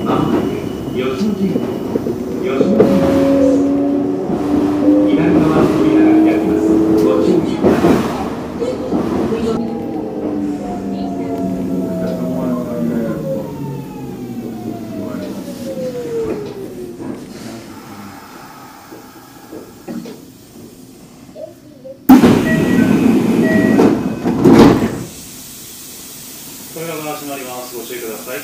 まもなく吉野神宮です。左側の扉が開きます。ご注意ください。 扉が閉まります。ご注意ください。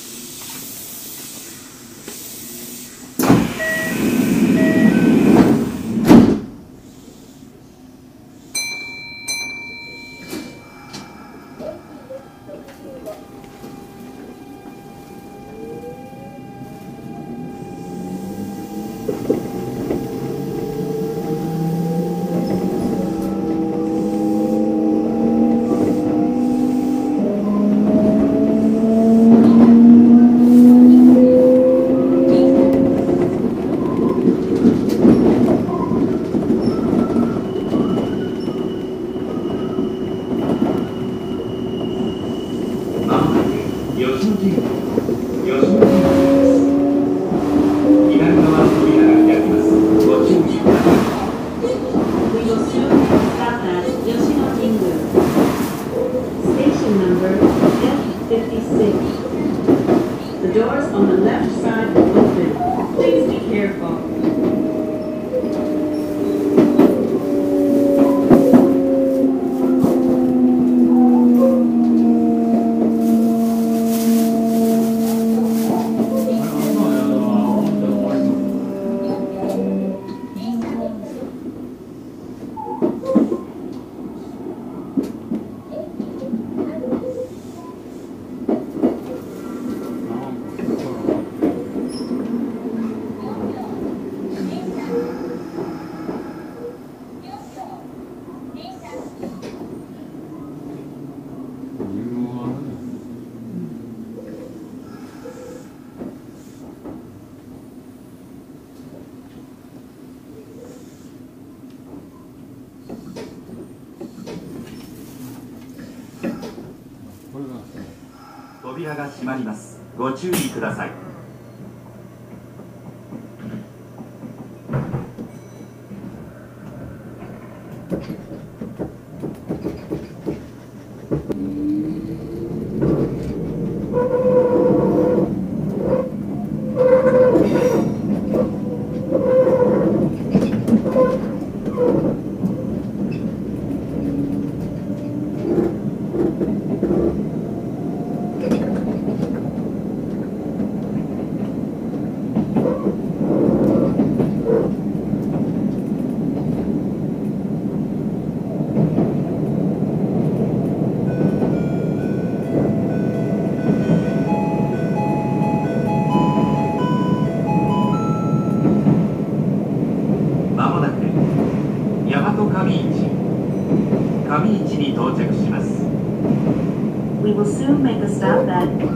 まもなく吉野神宮です。左側の扉が開きます。ご注意ください。 We will soon stop at Yoshino Jingu. Station number F56. The doors on the left side will open. Please be careful. 扉が閉まります。ご注意ください。まもなく大和上市に到着します。 We will soon make a stop at